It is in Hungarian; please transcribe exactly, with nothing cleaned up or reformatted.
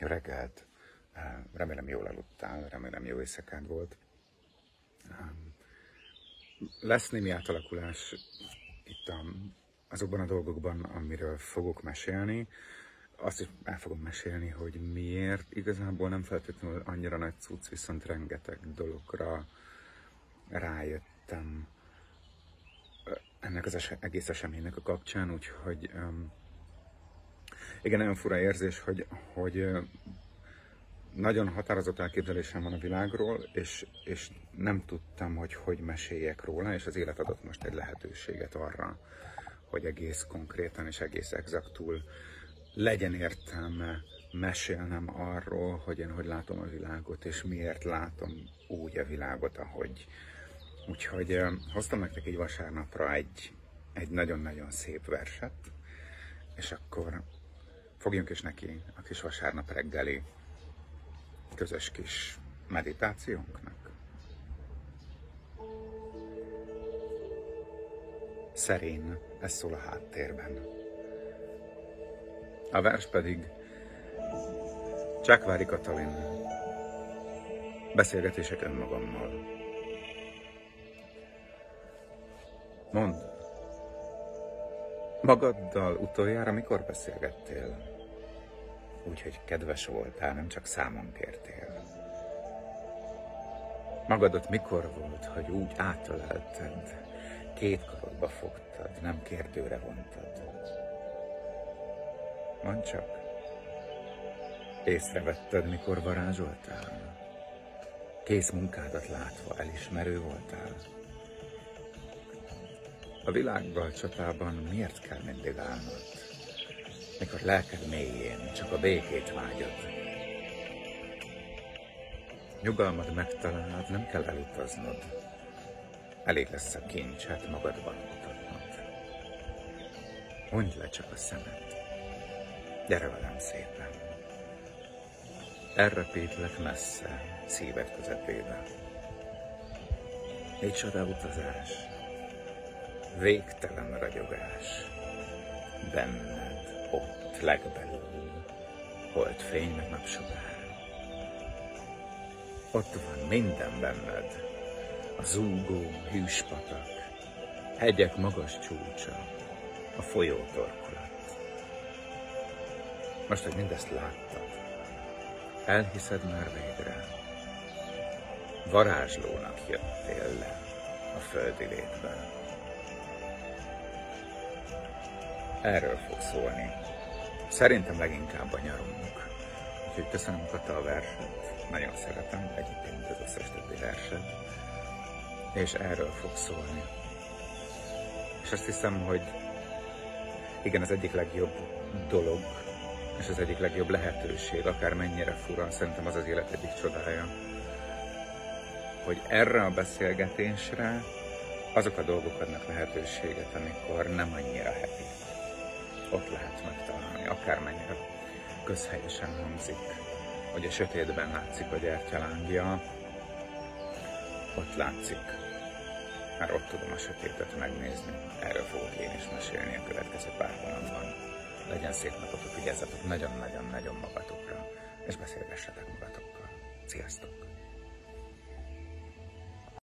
Jó reggelt! Remélem jól aludtál, remélem jó éjszakád volt. Lesz némi átalakulás itt a, azokban a dolgokban, amiről fogok mesélni. Azt is el fogom mesélni, hogy miért. Igazából nem feltétlenül annyira nagy cucc, viszont rengeteg dologra rájöttem ennek az es- egész eseménynek a kapcsán, úgyhogy um, igen, nagyon fura érzés, hogy, hogy uh, nagyon határozott elképzelésem van a világról, és, és nem tudtam, hogy hogy meséljek róla, és az élet adott most egy lehetőséget arra, hogy egész konkrétan és egész exaktul legyen értelme mesélnem arról, hogy én hogy látom a világot, és miért látom úgy a világot, ahogy. Úgyhogy uh, hoztam nektek egy vasárnapra egy, egy nagyon-nagyon szép verset, és akkor fogjunk is neki a kis vasárnap reggeli közös kis meditációnknak. Szerén, ez szól a háttérben. A vers pedig Csákvári Katalin, beszélgetések önmagammal. Mondd, magaddal utoljára mikor beszélgettél? Úgyhogy kedves voltál, nem csak számon kértél. Magadat mikor volt, hogy úgy átölelted, két karodba fogtad, nem kérdőre vontad? Mondd csak, észrevetted, mikor varázsoltál? Kész munkádat látva elismerő voltál? A világgal csatában miért kell mindig állnod, mikor lelked mélyén csak a békét vágyod? Nyugalmad megtaláld, nem kell elutaznod, elég lesz a kincset magadban mutatnod. Mondd le csak a szemed, gyere velem szépen, elrepítlek messze, szíved közepébe. Egy csoda utazás, végtelen ragyogás, benned, ott legbelül, holdfény meg napsugár. Ott van minden benned, a zúgó hűs patak, hegyek magas csúcsa, a folyó torkolat. Most, hogy mindezt láttad, elhiszed már végre, varázslónak jöttél le a földi létbe. Erről fog szólni. Szerintem leginkább a nyarunk. Úgyhogy köszönöm, Kata, a verset. Nagyon szeretem, egyébként az összes többi verset. És erről fog szólni. És azt hiszem, hogy igen, az egyik legjobb dolog, és az egyik legjobb lehetőség, akár mennyire fura, szerintem az az élet egyik csodája, hogy erre a beszélgetésre azok a dolgok adnak lehetőséget, amikor nem annyira happy. Ott lehet megtalálni, akármennyire közhelyesen hangzik, hogy a sötétben látszik a gyertyalángja, ott látszik, már ott tudom a sötétet megnézni, erről fogok én is mesélni a következő pár hónapban. Legyen szép napotok, vigyázzatok nagyon-nagyon-nagyon magatokra, és beszélgessetek magatokkal. Sziasztok!